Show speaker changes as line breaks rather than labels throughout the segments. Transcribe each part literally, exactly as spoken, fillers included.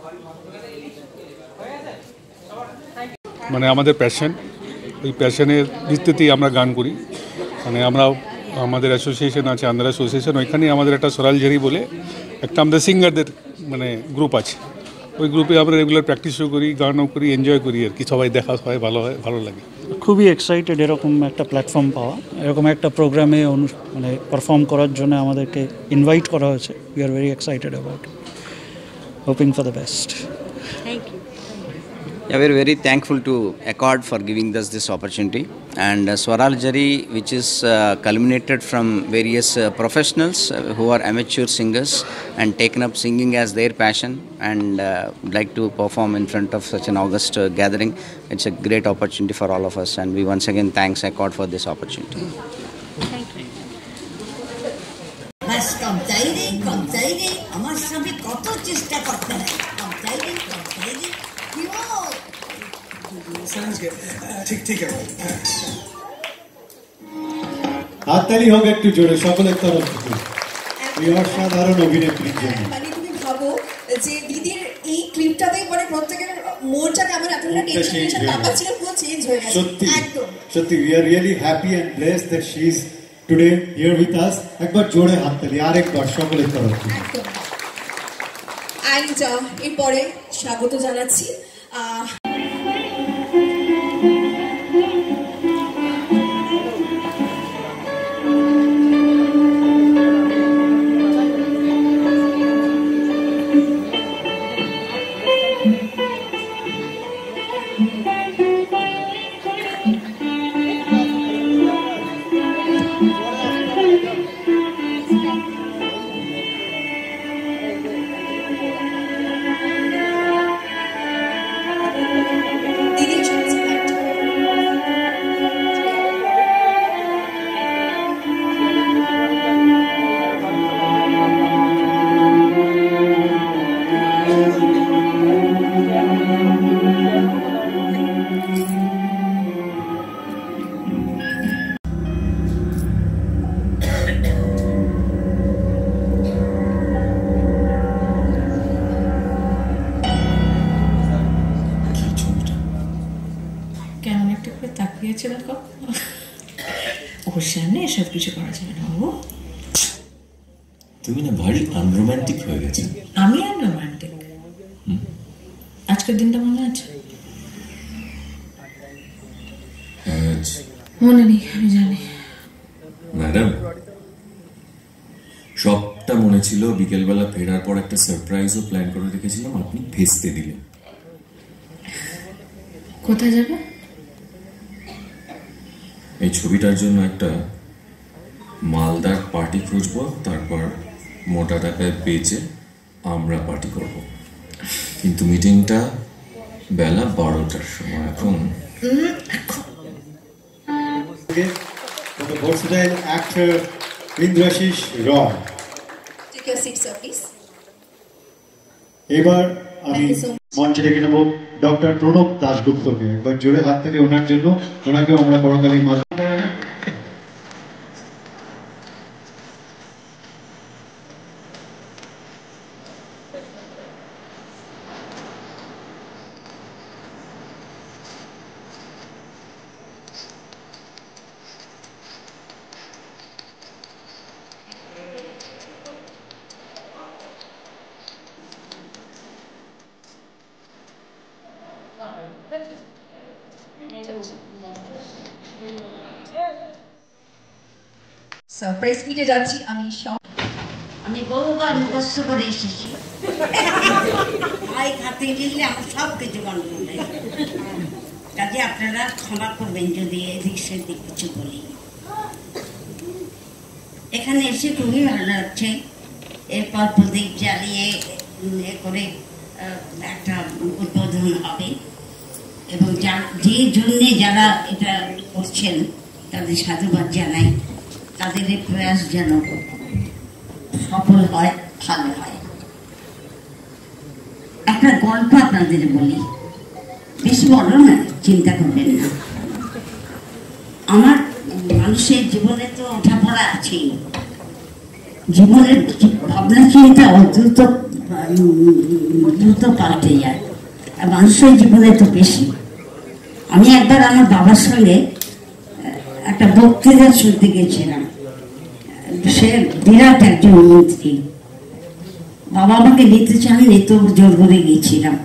মানে আমাদের প্যাশন, ওই প্যাশনের ভিত্তিতেই আমরা গান করি। মানে আমরা আমাদের অ্যাসোসিয়েশন আছে, আন্ধ্র অ্যাসোসিয়েশন, ওইখানেই আমাদের একটা সরালঝারি বলে একটা আমাদের সিঙ্গারদের মানে গ্রুপ আছে। ওই গ্রুপে আমরা রেগুলার প্র্যাকটিসও করি, গানও করি, এনজয় করি আর কি। সবাই দেখা সবাই ভালো হয়, ভালো লাগে।
খুবই এক্সাইটেড এরকম একটা প্ল্যাটফর্ম পাওয়া, এরকম একটা প্রোগ্রামে অনু মানে পারফর্ম করার জন্য আমাদেরকে ইনভাইট করা হয়েছে। We are very excited about it, hoping for the best.
Thank you.
Yeah, we are very thankful to Accord for giving us this opportunity, and uh, Swaralzhari, which is uh, culminated from various uh, professionals uh, who are amateur singers and taken up singing as their passion, and uh, like to perform in front of such an august uh, gathering. It's a great opportunity for all of us, and we once again thanks Accord for this opportunity.
Thank you.
बस कब जाएगी कब जाएगी हमारे सभी कत चेष्टा करते हैं कब जाएगी कब जाएगी क्यों
ঠিক ঠিক হাততালি হোক একটু জোরে সকলের তরফ থেকে এই অসাধারণ অভিনেত্রীর জন্য।
মানে তুমি ভাবো যে দিদির এই ক্লিপটাতে মানে প্রত্যেকের মোড়টা আমার এতটা টেনশন টেনশন ব্যাপার ছিল, পুরো চেঞ্জ হয়ে গেছে।
সত্যি
একদম
সত্যি we are really happy and blessed that she is today here with us. একবার জোরে হাততালি আরেকবার সকলের তরফ থেকে।
একদম। এন্ড এরপরে স্বাগত জানাচ্ছি
ওর সামনে এসব কিছু করা যাবে না। বাবু
তুমি না ভারী আনরোম্যান্টিক হয়ে গেছে।
আমি আনরোম্যান্টিক? আজকের দিনটা মনে আছে? মনে নেই, আমি জানি।
ম্যাডাম সবটা মনে ছিল। বিকেলবেলা ফেরার পর একটা সারপ্রাইজও প্ল্যান করে রেখেছিলাম, আপনি ভেস্তে দিলেন।
কোথায় যাবে?
এই ছবিটার জন্য একটা মালদার পার্টি খুঁজবো, তারপর মোটা টাকায় বেচে আমরা পার্টি করব। কিন্তু মিটিংটা বেলা বারোটার সময়। এখন
versatile actor Indrashish Roy.
Take your seat, sir, please.
এবার আমি মঞ্চে ডেকে নেব ডক্টর প্রণব দাশগুপ্তকে। একবার জোরে হাততালি ওনার জন্য। ওনাকেও আমরা করতালি মাঝে
সারপ্রাইজ মিটে যাচ্ছি। আমি
আমি বহুবার মুখস্থ করে এসেছি, ভাই খাতে গেলে আমার সব কিছু গন্ডগোল হয়। কাজে আপনারা ক্ষমা করবেন যদি এদিক সেদিক কিছু বলি। এখানে এসে খুবই ভালো লাগছে। এরপর প্রদীপ জ্বালিয়ে এ করে একটা উদ্বোধন হবে, এবং যা যে জন্যে যারা এটা করছেন তাদের সাধুবাদ জানাই। তাদের এই প্রয়াস যেন সফল হয়, ভালো হয়। একটা গল্প আপনাদের বলি, বেশি বড় না, চিন্তা করবেন না। আমার মানুষের জীবনে তো ওঠাপড়া আছেই, জীবনের ভাবনা চিন্তা অদ্ভুত দ্রুত পাল্টে যায়, আর মানুষের জীবনে তো বেশি। আমি একবার আমার বাবার সঙ্গে একটা বক্তৃতা শুনতে গেছিলাম, সে বিরাট একজন মন্ত্রী। বাবা আমাকে নিতে চাননি, তো জোর করে গিয়েছিলাম।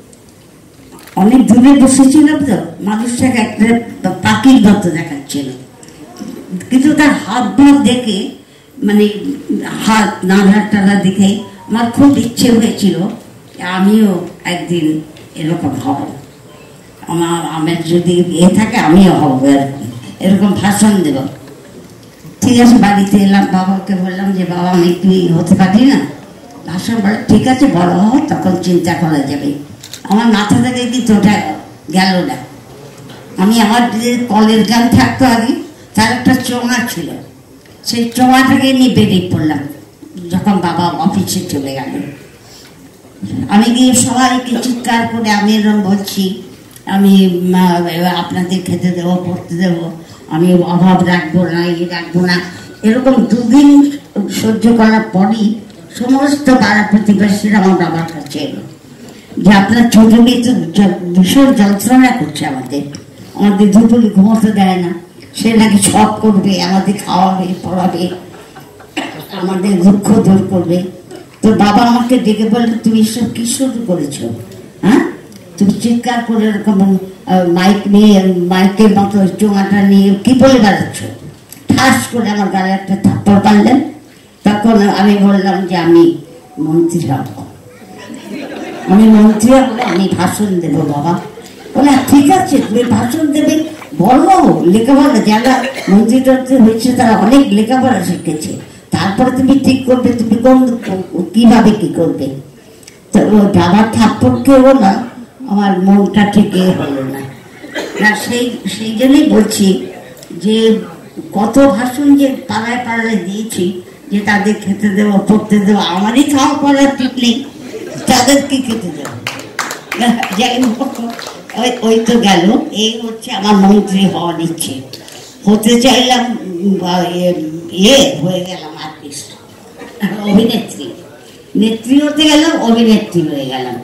অনেক দূরে বসেছিলাম তো, মানুষটাকে একটা পাখির মতো দেখাচ্ছিল, কিন্তু তার হাত ভাব দেখে, মানে হাত নাড়া টাড়া দেখে আমার খুব ইচ্ছে হয়েছিল আমিও একদিন এরকম হব, আমার আমার যদি এ থাকে আমিও হব এরকম এরকম ভাষণ দেব। ঠিক আছে, বাড়িতে এলাম, বাবাকে বললাম যে বাবা আমি কি হতে পারি না ভাষণ বলে, ঠিক আছে বড় হও তখন চিন্তা করা যাবে। আমার মাথা থেকে কিন্তু ওটা গেল না। আমি আমার যে কলের গান থাকতো আগে, তার একটা চোঙা ছিল, সেই চোঙাটাকে নিয়ে বেরিয়ে পড়লাম যখন বাবা অফিসে চলে গেল। আমি গিয়ে সবাইকে চিৎকার করে আমি এরকম বলছি, আমি আপনাদের খেতে দেবো, পড়তে দেবো, আমি অভাব রাখবো না, ইয়ে রাখবো না। এরকম দুদিন সহ্য করার পরই সমস্ত পাড়া প্রতিবেশীরা আমার বাবার কাছে এলো যে আপনার ছোট মেয়ে তো ভীষণ যন্ত্রণা করছে, আমাদের আমাদের দুপুরে ঘুমোতে দেয় না, সে নাকি সব করবে, আমাদের খাওয়াবে, পড়াবে, আমাদের দুঃখ দূর করবে। তো বাবা আমাকে ডেকে বললো, তুমি এসব কি শুরু করেছো? হ্যাঁ, তুমি চিৎকার করে এরকম মাইক নিয়ে, মাইকের মতো চোঙাটা নিয়ে কি বলে বেড়াচ্ছ? ঠাস করে আমার গায়ে একটা থাপ্পড় পারলেন। তখন আমি বললাম যে আমি মন্ত্রী হব, আমি মন্ত্রী হব, আমি ভাষণ দেবো। বাবা বলে ঠিক আছে, তুমি ভাষণ দেবে, বলো, লেখাপড়া, যারা মন্ত্রী টন্ত্রী হয়েছে তারা অনেক লেখাপড়া শিখেছে, তারপরে তুমি ঠিক করবে তুমি কোন কিভাবে কি করবে। তো বাবার থাপ্পড় খেয়েও না আমার মনটা ঠিক হলো না। না সেই সেই জন্যই বলছি যে কত ভাষণ যে পাড়ায় পাড়ায় দিয়েছি, যে তাদের খেতে দেবো, পড়তে দেবো, আমারই খাওয়া পড়ার ঠিক নেই, তাদের কি খেতে দেবো? যাই হোক, ওই ওই তো গেল। এই হচ্ছে আমার মন্ত্রী হওয়ার ইচ্ছে। হতে চাইলাম ইয়ে হয়ে গেলাম আর্টিস্ট, অভিনেত্রী, নেত্রী হতে গেলাম, অভিনেত্রী হয়ে গেলাম,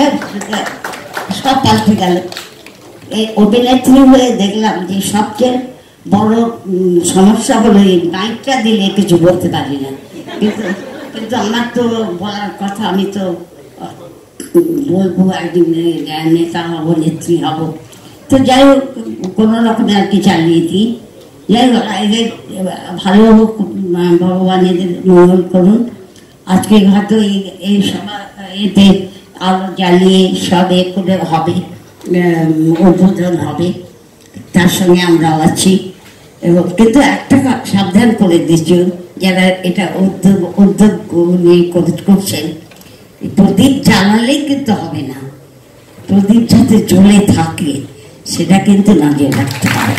সব পাল্টে গেল। এই অভিনেত্রী হয়ে দেখলাম যে সবচেয়ে বড় সমস্যা হলো এই মাইকটা দিলে কিছু বলতে পারি না, কিন্তু কিন্তু আমার তো বলার কথা, আমি তো বলবো একদিন নেতা হব, নেত্রী হব। তো যাই হোক, কোনো রকমে আর কি চালিয়ে দিই। যাই হোক, এদের ভালো হোক, ভগবান এদের মঙ্গল করুন। আজকে হয়তো এই সভা এতে আলো জ্বালিয়ে সব এ করে হবে, উদ্বোধন হবে, তার সঙ্গে আমরাও আছি। এবং কিন্তু একটা সাবধান করে দিচ্ছি, যারা এটা উদ্যোগ উদ্যোগ নিয়ে করছেন, প্রদীপ জ্বালালেই কিন্তু হবে না, প্রদীপ যাতে জ্বলে থাকে সেটা কিন্তু নজর রাখতে হবে।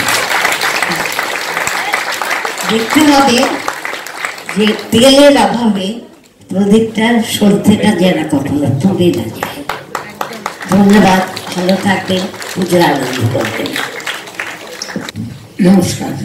দেখতে হবে যে তেলের অভাবে প্রদীপটার সর্ষেটা যেন কখনো পুড়ে না যায়। ধন্যবাদ, ভালো থাকবেন, পুজোর আনন্দ করবেন।
নমস্কার।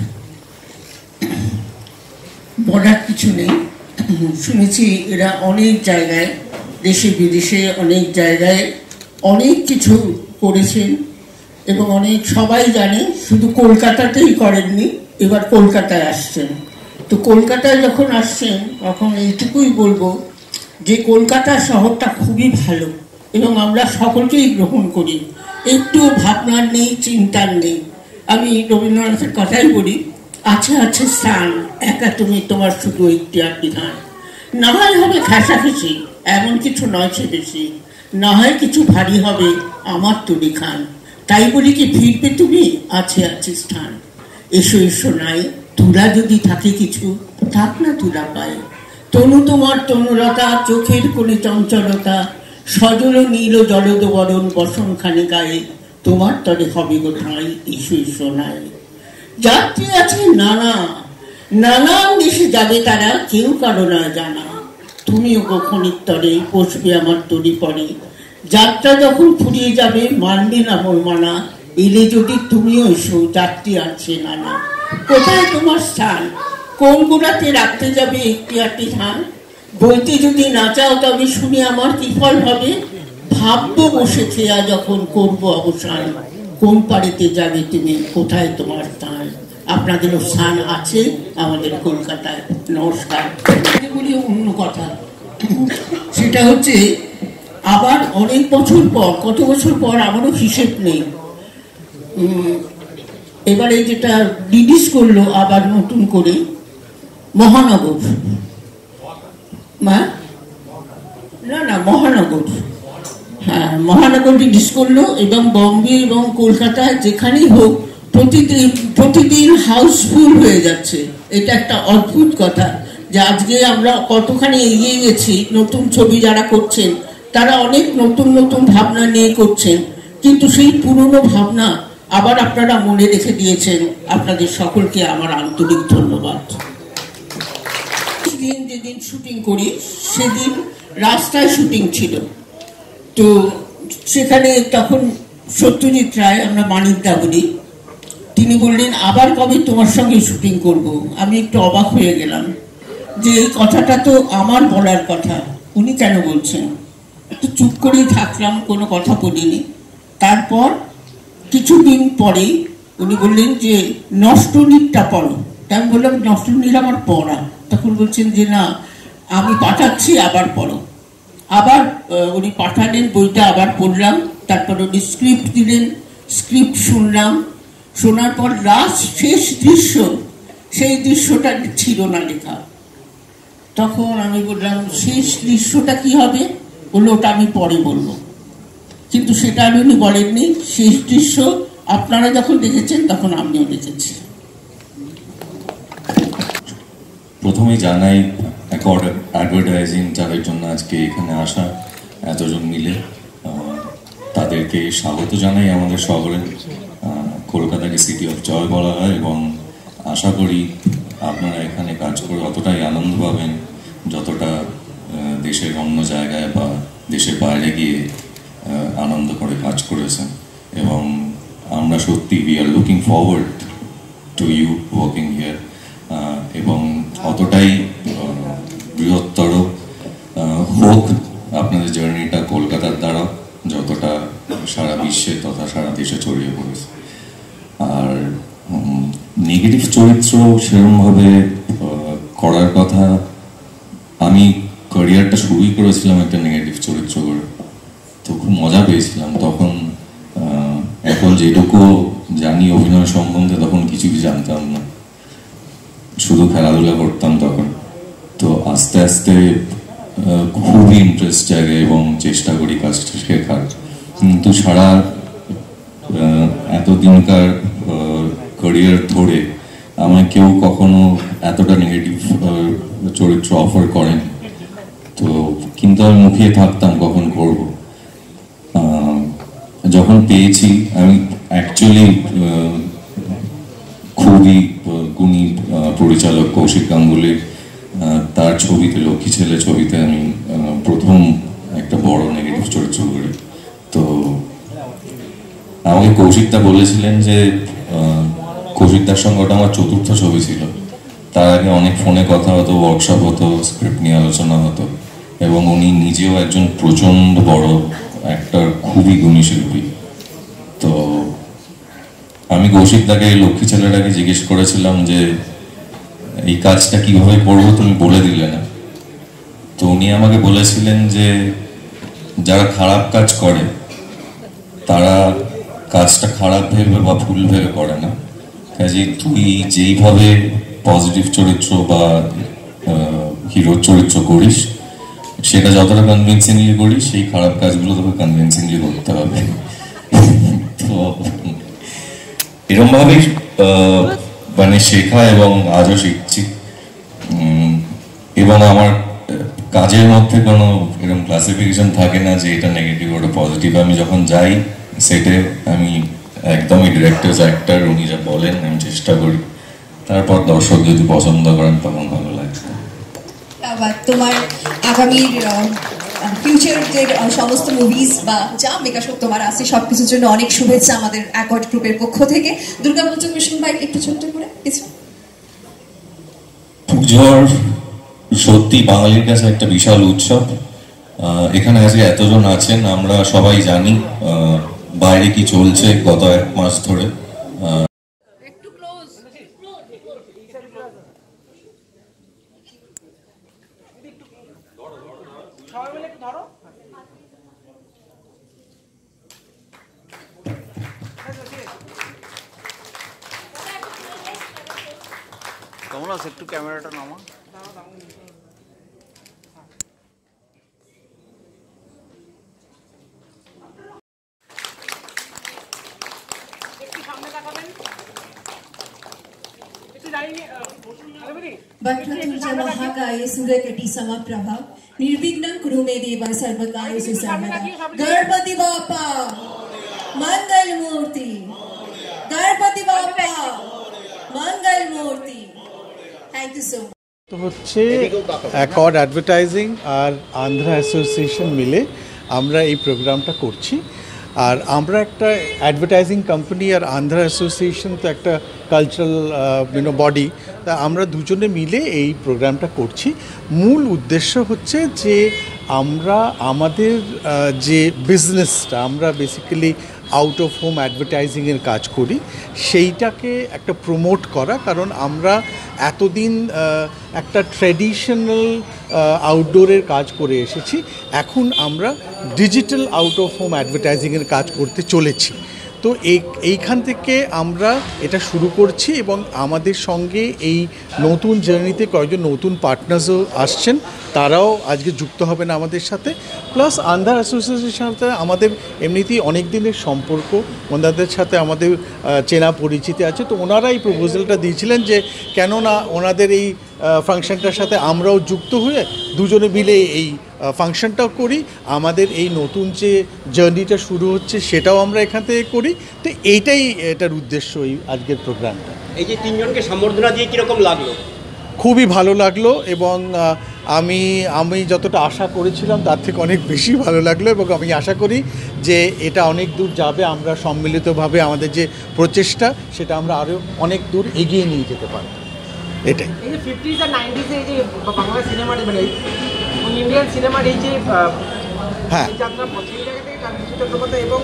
বলার কিছু নেই, শুনেছি এরা অনেক জায়গায়, দেশে বিদেশে অনেক জায়গায় অনেক কিছু করেছেন এবং অনেক সবাই জানে, শুধু কলকাতাতেই করেননি, এবার কলকাতায় আসছেন। তো কলকাতায় যখন আসছেন তখন এইটুকুই বলবো যে কলকাতা শহরটা খুবই ভালো এবং আমরা সকলকেই গ্রহণ করি, একটু ভাবনার নেই, চিন্তার নেই। আমি রবীন্দ্রনাথের কথাই বলি, আছে আছে স্থান, একা তুমি তোমার শুধু একটি আর বিধান, না হয় হবে ঘেঁষাঘেঁষি, এমন কিছু নয় সে বেশি, না হয় কিছু ভারী হবে আমার তুলি খান, তাই বলি কি ফিরবে তুমি, আছে আছে স্থান। এসো এসো নাই, তুলা যদি থাকে কিছু, থাক না তুলা পায়, তনু তোমার তনুলতা, চোখের কোণে চঞ্চলতা, সজল নীল জলদ বরণ বসন খানে গায়ে, তোমার তরে হবে গো ঠাঁই, এসো এসো নাই। যাত্রী আছে নানা, নানান দেশে যাবে তারা, কেউ কারো না জানা, তুমিও কখনিক তরে বসবে আমার তরি পরে, যাত্রা যখন ফুরিয়ে যাবে মানবে না মোর মানা, এলে যদি তুমিও এসো, যাত্রী আছে নানা। কোথায় তোমার স্থান, কোন গোড়াতে রাখতে যাবে একটি আটটি ধান, বইতে যদি না চাও তবে শুনে আমার কি ফল হবে? ভাববো বসে খেয়া যখন করব অবসান, কোন পাড়িতে যাবে তুমি, কোথায় তোমার স্থান। আপনাদেরও স্থান আছে আমাদের কলকাতায়। নমস্কার। বলি অন্য কথা, সেটা হচ্ছে আবার অনেক বছর পর, কত বছর পর আমারও হিসেব নেই, এবারে যেটা রিলিজ করলো আবার নতুন করে মহানগর, মা না না মহানগর, হ্যাঁ মহানগর রিলিজ করলো, এবং বম্বে এবং কলকাতায় যেখানেই হোক প্রতিদিন প্রতিদিন হাউসফুল হয়ে যাচ্ছে। এটা একটা অদ্ভুত কথা যে আজকে আমরা কতখানি এগিয়ে গেছি। নতুন ছবি যারা করছেন তারা অনেক নতুন নতুন ভাবনা নিয়ে করছেন, কিন্তু সেই পুরনো ভাবনা আবার আপনারা মনে রেখে দিয়েছেন। আপনাদের সকলকে আমার আন্তরিক ধন্যবাদ। দিন যেদিন শুটিং করি সেদিন রাস্তায় শুটিং ছিল, তো সেখানে তখন সত্যজিৎ রায়, আমরা মানিকদা বলি, তিনি বললেন আবার কবে তোমার সঙ্গে শুটিং করব। আমি একটু অবাক হয়ে গেলাম যে এই কথাটা তো আমার বলার কথা, উনি কেন বলছেন। তো চুপ করেই থাকলাম, কোনো কথা বলিনি। তারপর কিছুদিন পরেই উনি বললেন যে নষ্টনীরটা পড়ো। আমি বললাম নষ্টনীর আমার পড়া। তখন বলছেন যে না আমি পাঠাচ্ছি, আবার পড়ো। আবার উনি পাঠালেন, বইটা আবার পড়লাম। তারপর উনি স্ক্রিপ্ট দিলেন, স্ক্রিপ্ট শুনলাম। শোনার পর লাস্ট শেষ দৃশ্য, সেই দৃশ্যটা ছিল না লেখা। তখন আমি বললাম শেষ দৃশ্যটা কি হবে? বললো ওটা আমি পরে বলবো। কিন্তু সেটা আর উনি বলেননি। শেষ দৃশ্য আপনারা যখন দেখেছেন তখন আমিও দেখেছি।
প্রথমে জানাই অ্যাকর্ড অ্যাডভার্টাইজিং যাদের জন্য আজকে এখানে আসা এতজন মিলে, তাদেরকে স্বাগত জানাই আমাদের শহরে। কলকাতাকে সিটি অফ জয় বলা হয়, এবং আশা করি আপনারা এখানে কাজ করে অতটাই আনন্দ পাবেন যতটা দেশের অন্য জায়গায় বা দেশের বাইরে গিয়ে আনন্দ করে কাজ করেছেন। এবং আমরা সত্যি we are looking forward to you working here, এবং অতটাই বৃহত্তর হোক আপনাদের জার্নিটা কলকাতার দ্বারা যতটা সারা বিশ্বে তথা সারা দেশে ছড়িয়ে পড়েছে। আর নেগেটিভ চরিত্র সেরকমভাবে করার কথা, আমি ক্যারিয়ারটা শুরুই করেছিলাম একটা নেগেটিভ চরিত্র করে, তো খুব মজা পেয়েছিলাম। তখন এখন যেটুকু জানি অভিনয় সম্বন্ধে তখন কিছুই জানতাম না, শুধু খেলাধুলা করতাম তখন। তো আস্তে আস্তে খুবই ইন্টারেস্ট জাগে এবং চেষ্টা করি কাজটা শেখার। কিন্তু সারা এতদিনকার ক্যারিয়ার ধরে আমায় কেউ কখনো এতটা নেগেটিভ চরিত্র অফার করেন। তো কিন্তু আমি মুখিয়ে থাকতাম কখন করব। যখন পেয়েছি, আমি অ্যাকচুয়ালি খুবই গুণী পরিচালক কৌশিক গাঙ্গুলির তার ছবিতে, লক্ষ্মী ছেলে ছবিতে আমি প্রথম একটা বড় নেগেটিভ চরিত্র করি। তো আমাকে কৌশিকদা বলেছিলেন যে, কৌশিকদার সঙ্গে ওটা আমার চতুর্থ ছবি ছিল। তার আগে অনেক ফোনে কথা হতো, ওয়ার্কশপ হতো, স্ক্রিপ্ট নিয়ে আলোচনা হতো, এবং উনি নিজেও একজন প্রচণ্ড বড় একটা খুবই গুণী শিল্পী। তো আমি কৌশিকদাকে, লক্ষ্মী ছেলেটাকে জিজ্ঞেস করেছিলাম যে এই কাজটা কিভাবে করবো, তুমি বলে দিলে না। তো উনি আমাকে বলেছিলেন যে যারা খারাপ কাজ করে তারা কাজটা খারাপ ভেবে বা ভুল ভেবে করে না, কাজে তুই যেইভাবে পজিটিভ চরিত্র বা হিরোর চরিত্র করিস সেটা যতটা কনভিনসিংলি করিস, সেই খারাপ কাজগুলো তোকে কনভিনসিংলি করতে হবে। তো এরকম ভাবেই মানে শেখা, এবং আজও শিখছি। এবং আমার কাজের মধ্যে কোনো এরকম ক্লাসিফিকেশন থাকে না যে এটা নেগেটিভ ওটা পজিটিভ। আমি যখন যাই সেটে আমি একদমই ডিরেক্টরস অ্যাক্টর, উনি যা বলেন আমি চেষ্টা করি, তারপর দর্শক যদি পছন্দ করেন তখন ভালো লাগে।
তোমার আগামীর ফিউচারের সমস্ত মুভিজ বা যা মেকাশপ তোমার আছে সবকিছুর জন্য অনেক শুভেচ্ছা আমাদের অ্যাকর্ড গ্রুপের পক্ষ থেকে। দুর্গাপুজো মিশন ভাই একটু ছোট্ট করে কিছু।
পুজোর সত্যি বাঙালির কাছে একটা বিশাল উৎসব। এখানে আজকে এতজন আছেন, আমরা সবাই জানি বাইরে কি চলছে গত এক মাস ধরে।
কমলাস একটু ক্যামেরাটা নামা।
वक्रतुण्ड महाकाय सूर्यकोटि समप्रभा निर्विघ्नं कुरु मे देव सर्वकार्येषु सर्वदा। गणपति बाप्पा मंगल मूर्ति, गणपति बाप्पा मंगल मूर्ति। Thank you so much.
তো হচ্ছে অ্যাকর্ড অ্যাডভার্টাইজিং আর আন্ধ্রা অ্যাসোসিয়েশন মিলে আমরা এই প্রোগ্রামটা করছি। আর আমরা একটা অ্যাডভার্টাইজিং কোম্পানি আর আন্ধ্রা অ্যাসোসিয়েশন তো একটা কালচারাল ইউনো বডি, তা আমরা দুজনে মিলে এই প্রোগ্রামটা করছি। মূল উদ্দেশ্য হচ্ছে যে আমরা আমাদের যে বিজনেসটা আমরা বেসিক্যালি আউট অফ হোম অ্যাডভার্টাইজিংয়ের কাজ করি সেইটাকে একটা প্রমোট করা। কারণ আমরা এতদিন একটা ট্র্যাডিশনাল আউটডোরের কাজ করে এসেছি, এখন আমরা ডিজিটাল আউট অফ হোম অ্যাডভার্টাইজিংয়ের কাজ করতে চলেছি। তো এই এইখান থেকে আমরা এটা শুরু করছি এবং আমাদের সঙ্গে এই নতুন জার্নিতে কয়েকজন নতুন পার্টনার্সও আসছেন, তারাও আজকে যুক্ত হবেন আমাদের সাথে। প্লাস আন্ধ্রা অ্যাসোসিয়েশনের সাথে আমাদের এমনিতেই অনেক দিনের সম্পর্ক, ওনাদের সাথে আমাদের চেনা পরিচিতি আছে। তো ওনারা এই প্রপোজালটা দিয়েছিলেন যে কেন না ওনাদের এই ফাংশনটার সাথে আমরাও যুক্ত হয়ে দুজনে মিলে এই ফাংশনটাও করি, আমাদের এই নতুন যে জার্নিটা শুরু হচ্ছে সেটাও আমরা এখান থেকে করি। তো এইটাই এটার উদ্দেশ্য এই আজকের প্রোগ্রামটা।
এই যে তিনজনকে সম্বর্ধনা দিয়ে কীরকম লাগলো?
খুবই ভালো লাগলো এবং আমি আমি যতটা আশা করেছিলাম তার থেকে অনেক বেশি ভালো লাগলো এবং আমি আশা করি যে এটা অনেক দূর যাবে। আমরা সম্মিলিতভাবে আমাদের যে প্রচেষ্টা সেটা আমরা আরও অনেক দূর এগিয়ে নিয়ে যেতে পারব। এটাই
এই যে ফিফটিজ আর নাইনটিজে এই যে বাংলা সিনেমার মানে ইন্ডিয়ান সিনেমার এই যে
হ্যাঁ
যাত্রা সেই জায়গা থেকে চট্টোপাধ্যায় এবং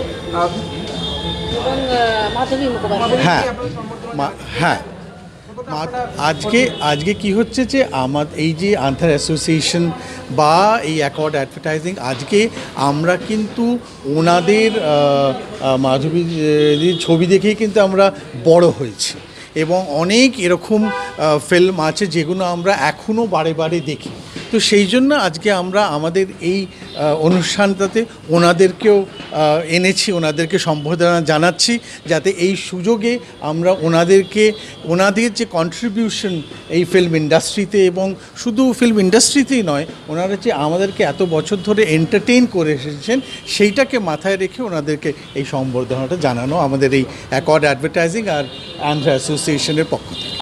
মাধবী মুখোপাধ্যায়
হ্যাঁ হ্যাঁ আজকে আজকে কি হচ্ছে যে আমার এই যে আন্ধ্রা অ্যাসোসিয়েশন বা এই অ্যাকর্ড অ্যাডভার্টাইজিং, আজকে আমরা কিন্তু ওনাদের মাধবীর ছবি দেখেই কিন্তু আমরা বড় হয়েছি এবং অনেক এরকম ফিল্ম আছে যেগুলো আমরা এখনও বারে বারে দেখি। তো সেই জন্য আজকে আমরা আমাদের এই অনুষ্ঠানটাতে ওনাদেরকেও এনেছি, ওনাদেরকে সম্বোধনা জানাচ্ছি যাতে এই সুযোগে আমরা ওনাদেরকে ওনাদের যে কন্ট্রিবিউশন এই ফিল্ম ইন্ডাস্ট্রিতে এবং শুধু ফিল্ম ইন্ডাস্ট্রিতেই নয়, ওনারা যে আমাদেরকে এত বছর ধরে এন্টারটেইন করে এসেছেন সেইটাকে মাথায় রেখে ওনাদেরকে এই সম্বর্ধনাটা জানানো আমাদের এই অ্যাকর্ড অ্যাডভার্টাইজিং আর আন্ধ্রা অ্যাসোসিয়েশনের পক্ষ থেকে।